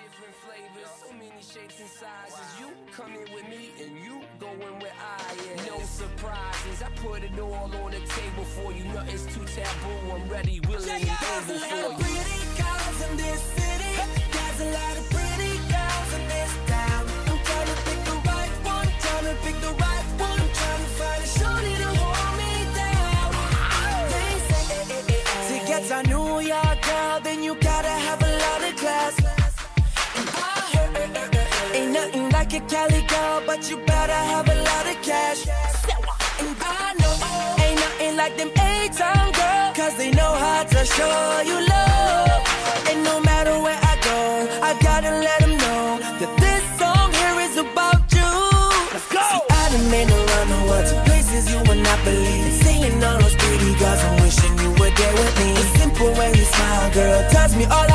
different flavors, so many shapes and sizes. You come in with me and you go in where I am. No surprises, I put it all on the table for you. Nothing's too taboo, I'm ready, willing, and able for you. There's a lot of pretty girls in this city. There's a lot of pretty girls in this town. I'm trying to pick the right one, trying to pick the right one. I'm trying to find a shorty to hold me down. They say to get to New York, girl, then you gotta have a lot of class. And I heard ain't nothing like a Cali girl, but you better have a lot of cash. And I know ain't nothing like them A-Town girls, cause they know how to show you love. And no matter where I go, I gotta let them know that this song here is about you. Let's go! See, I done been around the world to places you would not believe. Seeing all those pretty girls, I'm wishing you were there with me. The simple way you smile, girl, touch me all